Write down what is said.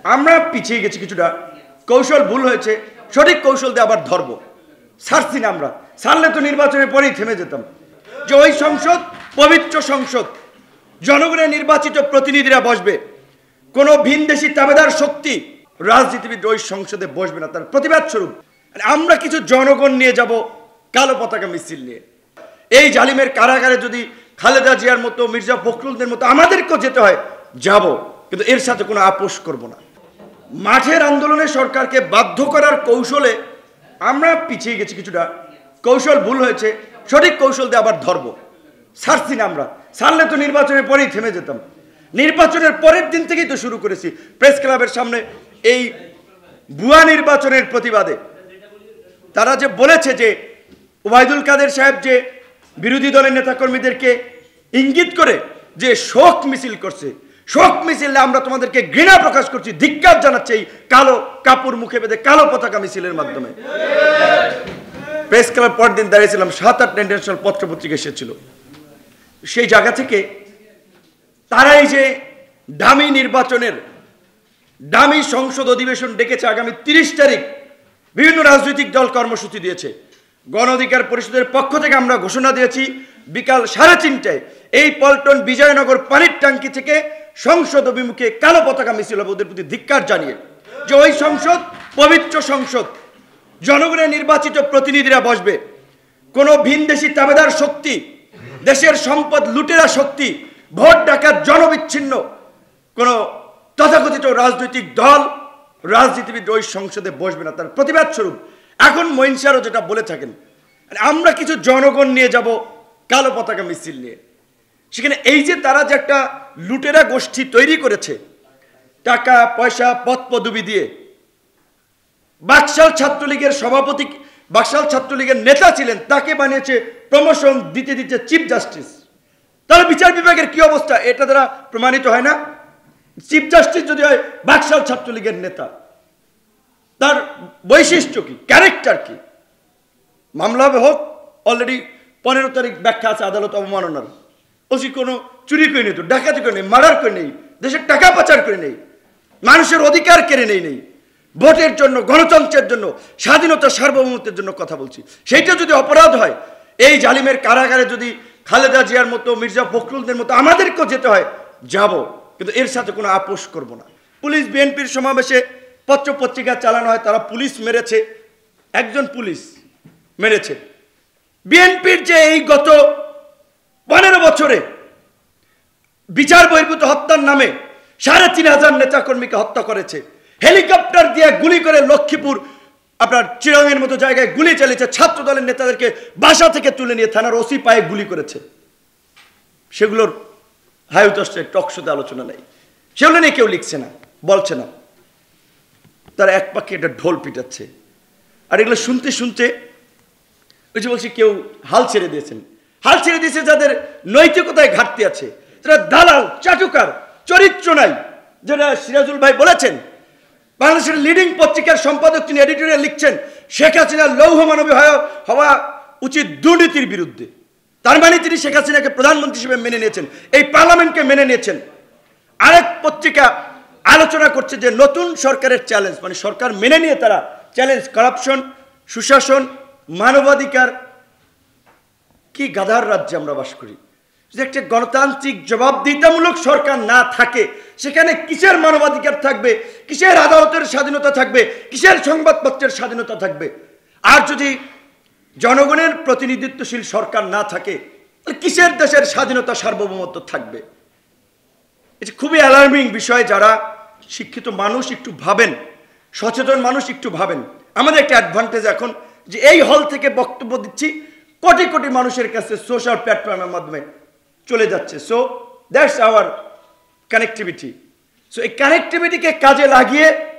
আমরা পিছিয়ে গেছি কিছুটা, কৌশল ভুল হয়েছে, সঠিক কৌশল দিয়ে আবার ধরব। ছাড়ছি না আমরা, ছাড়লে তো নির্বাচনের পরেই থেমে যেতাম। যে ওই সংসদ পবিত্র সংসদ, জনগণের নির্বাচিত প্রতিনিধিরা বসবে, কোনো ভিনদেশি তাবেদার শক্তি রাজনীতিবিদ ওই সংসদে বসবে না। তার প্রতিবাদ স্বরূপ আমরা কিছু জনগণ নিয়ে যাব কালো পতাকা মিছিল নিয়ে। এই জালিমের কারাগারে যদি খালেদা জিয়ার মতো, মির্জা ফখরুলদের মতো আমাদেরকেও যেতে হয় যাব, কিন্তু এর সাথে কোনো আপোষ করব না। মাঠের আন্দোলনে সরকারকে বাধ্য করার কৌশলে আমরা পিছিয়ে গেছি কিছুটা, কৌশল ভুল হয়েছে, সঠিক কৌশল দিয়ে আবার ধরব। ছাড়ছি না আমরা, ছাড়লে তো নির্বাচনের পরেই থেমে যেতাম। নির্বাচনের পরের দিন থেকেই তো শুরু করেছি প্রেস ক্লাবের সামনে এই ভুয়া নির্বাচনের প্রতিবাদে। তারা যে বলেছে যে ওবায়দুল কাদের সাহেব যে বিরোধী দলের নেতাকর্মীদেরকে ইঙ্গিত করে যে শোক মিছিল করছে, শোক মিছিলে আমরা তোমাদেরকে ঘৃণা প্রকাশ করছি, ধিক্কার জানাচ্ছি এই কালো কাপড় মুখে বেঁধে কালো পতাকা মিছিলের মাধ্যমে। প্রেস ক্লাব পরের দিন দাঁড়িয়েছিলাম, 7-8 ইন্টারন্যাশনাল পত্রপত্রিকা এসেছিল। সেই জায়গা থেকে তারাই যে দামি নির্বাচনের দামি সংসদ অধিবেশন ডেকেছে আগামী 30 তারিখ, বিভিন্ন রাজনৈতিক দল কর্মসূচি দিয়েছে। গণ অধিকার পরিষদের পক্ষ থেকে আমরা ঘোষণা দিয়েছি বিকাল 3:30টায় এই পল্টন বিজয়নগর পানির ট্যাঙ্কি থেকে সংসদ অভিমুখে কালো পতাকা মিছিল হবে, ওদের প্রতি ধিক্কার জানিয়ে। যে ওই সংসদ পবিত্র সংসদ, জনগণের নির্বাচিত প্রতিনিধিরা বসবে, কোনো ভিনদেশি তাবেদার শক্তি, দেশের সম্পদ লুটেরা শক্তি, ভোট ডাকাত জনবিচ্ছিন্ন কোনো তথাকথিত রাজনৈতিক দল, রাজনীতিবিদ ওই সংসদে বসবে না। তার প্রতিবাদ স্বরূপ এখন মঈন শাহরও যেটা বলে থাকেন, আমরা কিছু জনগণ নিয়ে যাব কালো পতাকা মিছিল নিয়ে। সেখানে এই যে তারা যে একটা লুটেরা গোষ্ঠী তৈরি করেছে, টাকা পয়সা পদ পদবি দিয়ে, বাকশাল ছাত্রলীগের সভাপতি, বাকশাল ছাত্রলীগের নেতা ছিলেন, তাকে বানিয়েছে প্রমোশন দিতে দিতে চিফ জাস্টিস। তাহলে বিচার বিভাগের কি অবস্থা এটা দ্বারা প্রমাণিত হয় না? চিফ জাস্টিস যদি হয় বাকশাল ছাত্রলীগের নেতা, তার বৈশিষ্ট্য কি, ক্যারেক্টার কি? মামলা হবে হোক, অলরেডি 15 তারিখ ব্যাখ্যা আছে আদালত অবমাননার। ওসি কোনো চুরি করে নেই, তো ডাকাতি করে নেই, মার্ডার করে নেই, দেশের টাকা পাচার করে নেই, মানুষের অধিকার কেড়ে নেই, ভোটের জন্য, গণতন্ত্রের জন্য, স্বাধীনতা সার্বভৌমত্বের জন্য কথা বলছি। সেইটা যদি অপরাধ হয়, এই জালিমের কারাগারে যদি খালেদা জিয়ার মতো, মির্জা ফখরুলদের মতো আমাদেরকেও যেতে হয় যাব, কিন্তু এর সাথে কোনো আপোষ করব না। পুলিশ বিএনপির সমাবেশে পত্র পত্রিকা চালানো হয়, তারা পুলিশ মেরেছে, একজন পুলিশ মেরেছে। বিএনপির যে এই গত 15 বছরে বিচার বহির্ভূত হত্যার নামে 3500 নেতাকর্মীকে হত্যা করেছে, হেলিকপ্টার দিয়ে গুলি করে লক্ষ্মীপুর আপনার চিরাঙের মতো জায়গায় গুলি চালিয়েছে, ছাত্র দলের নেতাদেরকে বাসা থেকে তুলে নিয়ে থানার ওসি পায়ে গুলি করেছে। সেগুলোর হাইউতস্টে টকশোতে আলোচনা নেই, সেগুলো নিয়ে কেউ লিখছে না, বলছে না। তারা এক পাখি এটা ঢোল পিটাচ্ছে। আর এগুলো শুনতে শুনতে ওই যে বলছি, কেউ হাল ছেড়ে দিয়েছেন, হাল ছেড়ে দিয়েছে যাদের নৈতিকতায় ঘাটতি আছে, যারা দালাল, চাটুকার, চরিত্র নাই। যেটা সিরাজুল ভাই বলেছেন, বাংলাদেশের লিডিং পত্রিকার সম্পাদক তিনি এডিটোরিয়াল লিখছেন, শেখ হাসিনার লৌহ মানবী হওয়া উচিত দুর্নীতির বিরুদ্ধে। তার মানে তিনি শেখ হাসিনাকে প্রধানমন্ত্রী হিসেবে মেনে নিয়েছেন, এই পার্লামেন্টকে মেনে নিয়েছেন। আরেক পত্রিকা আলোচনা করছে যে নতুন সরকারের চ্যালেঞ্জ, মানে সরকার মেনে নিয়ে তারা চ্যালেঞ্জ, করাপশন, সুশাসন, মানবাধিকার। কি গাধার রাজ্যে আমরা বাস করি! যদি একটা গণতান্ত্রিক জবাবদিহিতামূলক সরকার না থাকে, সেখানে কিসের মানবাধিকার থাকবে, কিসের আদালতের স্বাধীনতা থাকবে, কিসের সংবাদপত্রের স্বাধীনতা থাকবে? আর যদি জনগণের প্রতিনিধিত্বশীল সরকার না থাকে, তাহলে কিসের দেশের স্বাধীনতা সার্বভৌমত্ব থাকবে? এটা খুবই অ্যালার্মিং বিষয়। যারা শিক্ষিত মানুষ একটু ভাবেন, সচেতন মানুষ একটু ভাবেন। আমাদের একটা অ্যাডভান্টেজ এখন যে এই হল থেকে বক্তব্য দিচ্ছি, কোটি কোটি মানুষের কাছে সোশ্যাল প্ল্যাটফর্মের মাধ্যমে চলে যাচ্ছে। So that's our connectivity. So এই কানেক্টিভিটিকে কাজে লাগিয়ে